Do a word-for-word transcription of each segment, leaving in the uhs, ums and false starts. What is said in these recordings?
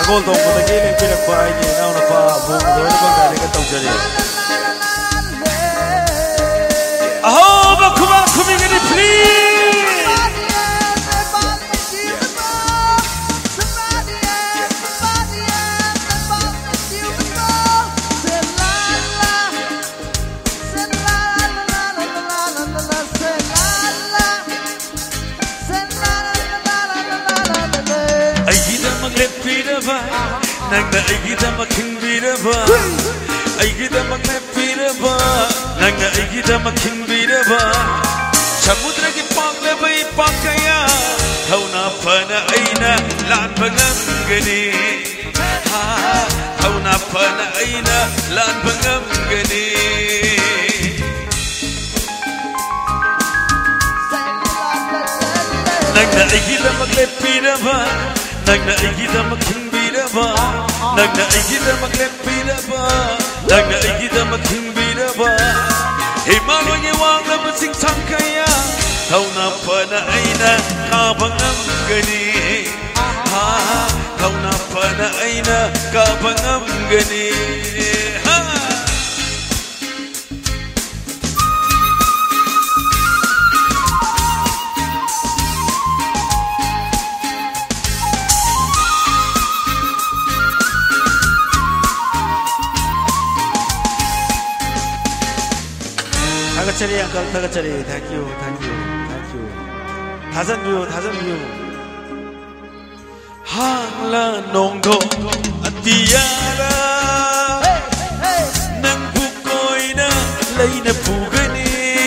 Sagol tong mo naging pinagpahay niya na una pa buong doon bang galing at tawjari. Aho ba kuma kumingin please. Nangna igita making biraba igita making biraba nangna igita making biraba samudra ki pakle bai pakaya thauna phana aina lan bangam gani ha thauna phana aina lan bangam gani nangna igita making biraba nangna igita making Nagna igita maglepira ba Nagna igita maghimbira ba Hey malo niya wang labasing sangkaya Tau na pa na ay na kabangam gani Ha Tau na pa na ay na kabangam gani Ha Tagachari uncle, tagachari. Thank you, thank you, thank you. Thousand view, thousand view. Hangla nongdo atiyara nang bukoy na lay na pugani.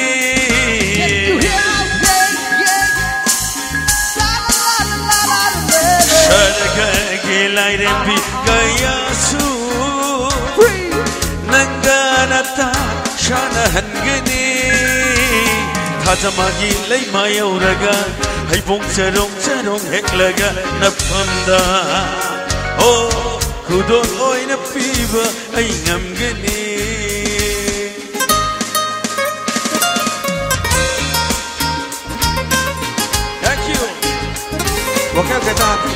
Sharaga gilay rembi kaya su nanganata. Shana hangani Thajamagi lay mayauraga Hay bong charong charong heklaga napamda Oh kudon oy na piba ay ngamgani Thank you Wakil kata hati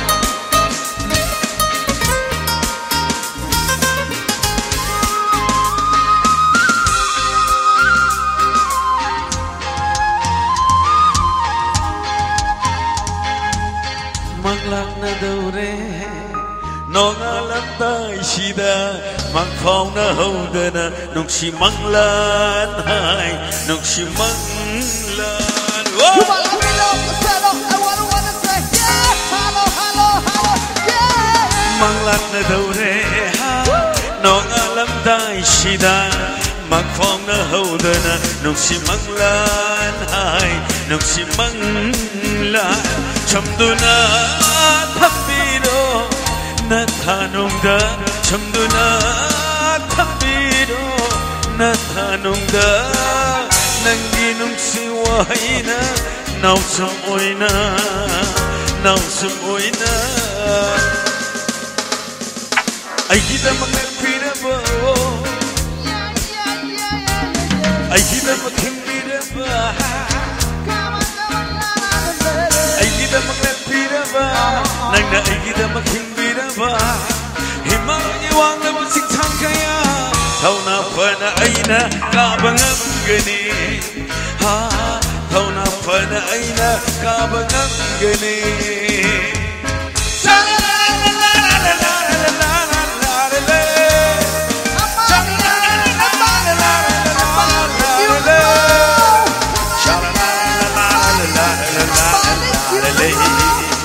Manglang na daure Nong alam tay sida Mangfaw na haudana Nung si manglan Ay Nung si manglan You wanna be love the settle I wanna wanna say yeah Hello hello hello yeah Manglang na daure Nong alam tay sida Mangfaw na haudana Nung si manglan Ay Nung si manglan Chamduna thambiro na thanungda Chamduna thambiro na thanungda Nangi nungsi wahina Nausam oina Nausam oina Ay kita magpira ba Ay kita maghimbira ba Ay kita maglepira ba Nagna ay kita maghimbira ba Himang iwang na musik tangkaya Tau na pa na ay na kabangam gani Ha Tau na pa na ay na kabangam gani Lady.